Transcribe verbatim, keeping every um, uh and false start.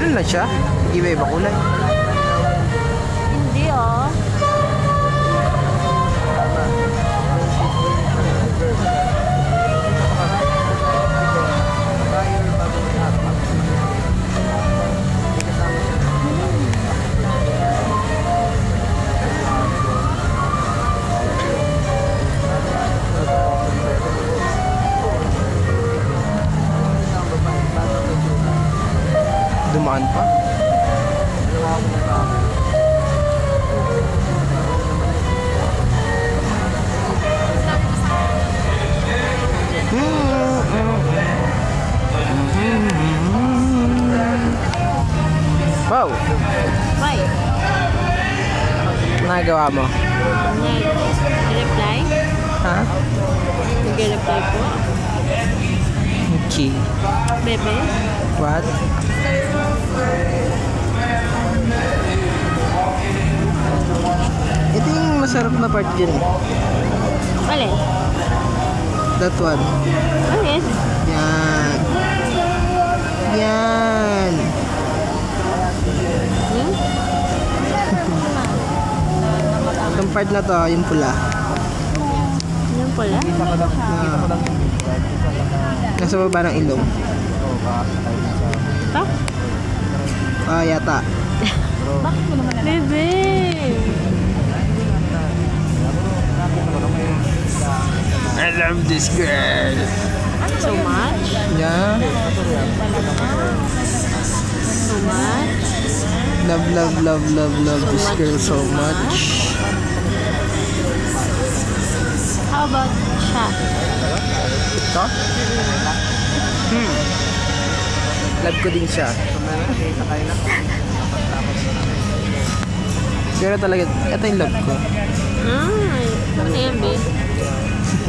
Ganun na siya. Iba-iba kulay. Hindi oh. Dumaan pa. Wow! Why? Nagawa mo? Nag-reply? Ha? Nag-reply po? Okay. Bebe? What? Ito yung masarap na part dyan eh. Alin? That one. Alin? Yan. Yan. Hmm? Itong part na to, yung pula. Yung pula? Na, nasa baba ng ilong. Ito? Ah, yata. Bebe! I love this girl. So much? Yeah. So much? Love, love, love, love, love this girl so much. How about siya? Ito? Hmm. Love ko din siya. Pero talaga, ito yung love ko. Ay, ano yan, babe?